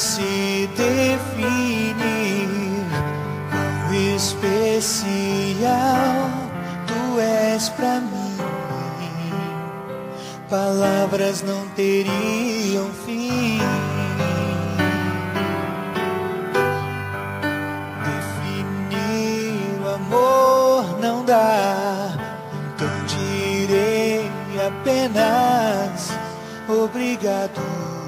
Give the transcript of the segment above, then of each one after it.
se definir quão especial tu és pra mim. Palavras não teriam fim. Definir o amor não dá, então direi apenas obrigado.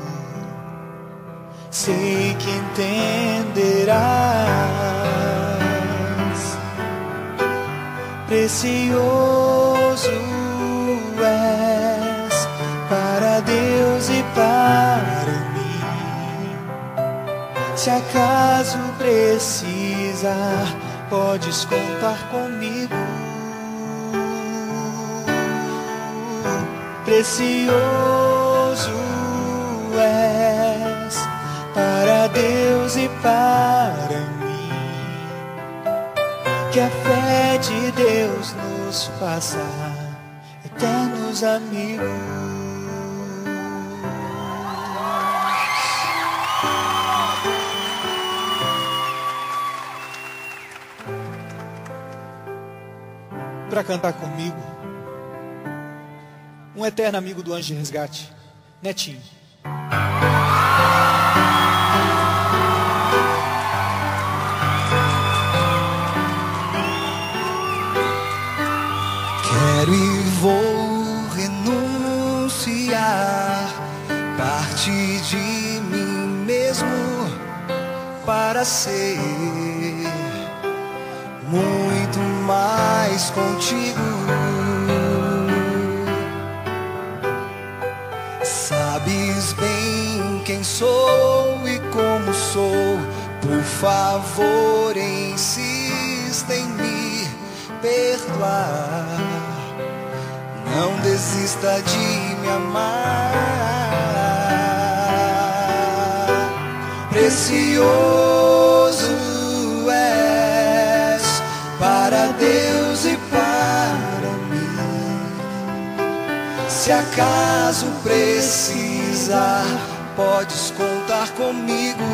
Sei que entenderás. Precioso és para Deus e para mim. Se acaso precisar, podes contar comigo. Precioso és para Deus e para mim. Que a fé de Deus nos faça eternos amigos. Para cantar comigo, um eterno amigo do Anjo de Resgate, Netinho. Quero e vou renunciar parte de mim mesmo para ser muito mais contigo. Sabes bem quem sou e como sou. Por favor, insista em me perdoar. Não desista de me amar. Precioso és para Deus e para mim. Se acaso precisar, podes contar comigo.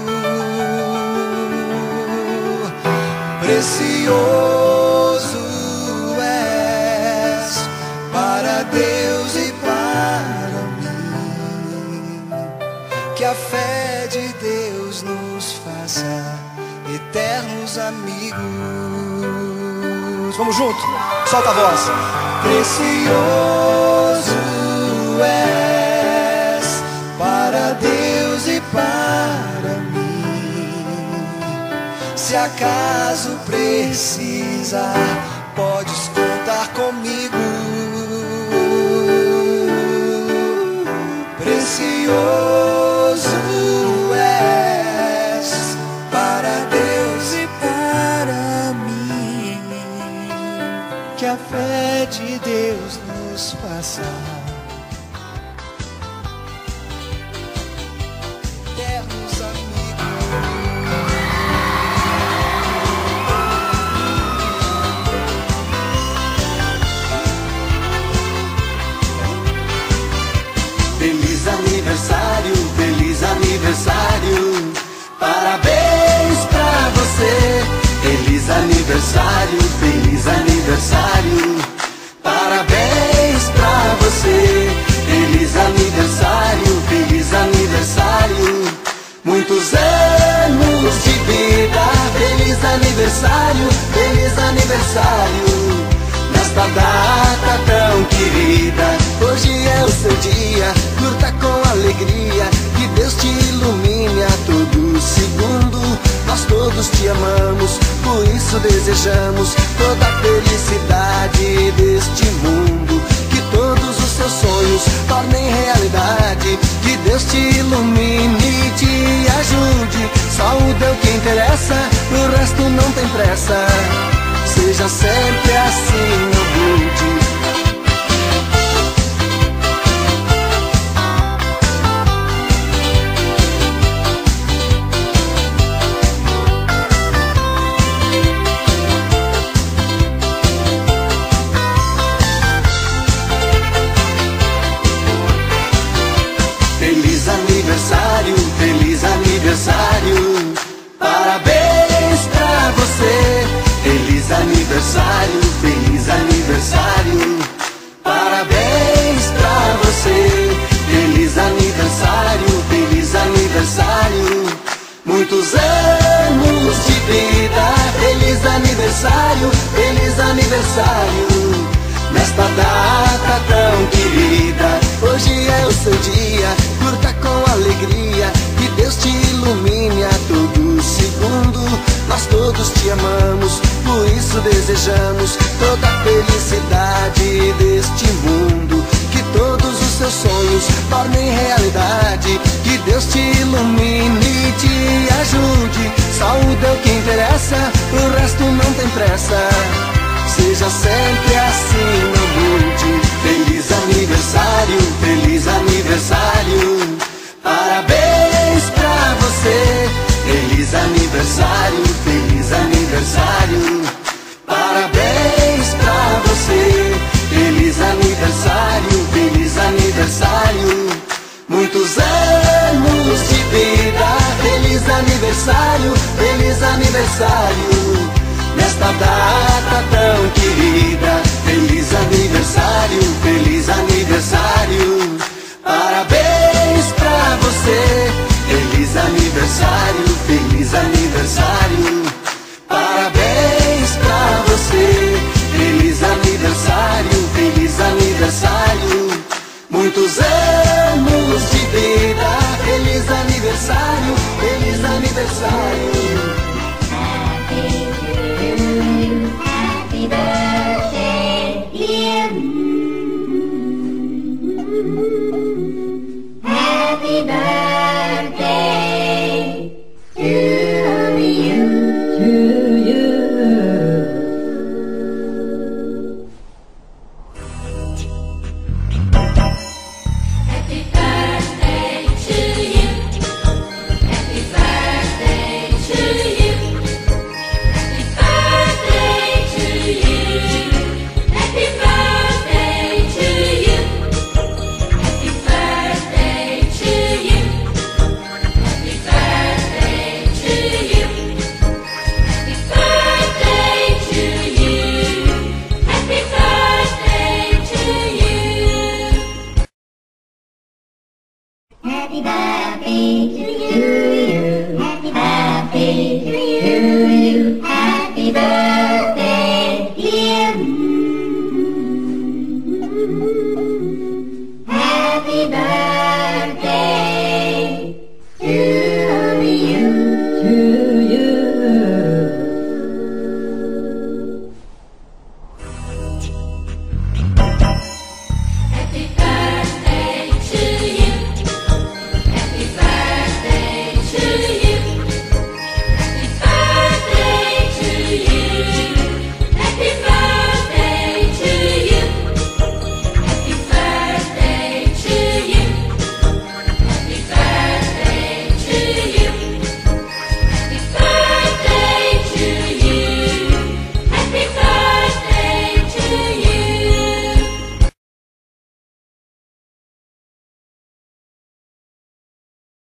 Precioso és para Deus e para mim. Que a fé de Deus nos faça eternos amigos. Vamos junto, solta a voz. Precioso és para Deus e para mim. Se acaso precisar, podes contar comigo. Precioso és para Deus e para mim. Que a fé de Deus nos faça eternos amigos. Feliz aniversário, feliz aniversário. Parabéns pra você. Feliz aniversário, feliz aniversário. Parabéns pra você. Feliz aniversário, feliz aniversário. Muitos anos de vida. Feliz aniversário, feliz aniversário. Nesta data tão querida, hoje é o seu dia, curta com alegria. Que Deus te ilumine a todo segundo. Nós todos te amamos, por isso desejamos toda a felicidade deste mundo. Que todos os seus sonhos tornem realidade. Que Deus te ilumine e te ajude. Só o Deus que interessa, o resto não tem pressa. Seja sempre assim, humilde. Feliz aniversário, feliz aniversário. aniversário, feliz aniversário. Parabéns pra você. Feliz aniversário, feliz aniversário. Muitos anos de vida. Feliz aniversário, feliz aniversário. Nesta data tão querida, hoje é o seu dia, curta com alegria, que Deus te ilumine a todo segundo. Nós todos te amamos, por isso desejamos toda a felicidade deste mundo. Que todos os seus sonhos tornem realidade, que Deus te ilumine e te ajude. Saúde é o que interessa, o resto não tem pressa. Seja sempre assim, não mude. Feliz aniversário, feliz aniversário. Parabéns pra você. Feliz aniversário, feliz aniversário. Parabéns pra você. Feliz aniversário, feliz aniversário. Muitos anos de vida. Feliz aniversário, feliz aniversário. Nesta data tão querida, feliz aniversário, feliz aniversário. Parabéns pra você. Feliz aniversário, feliz aniversário. Parabéns pra você. Feliz aniversário, feliz aniversário. Muitos anos de vida. Feliz aniversário, feliz aniversário.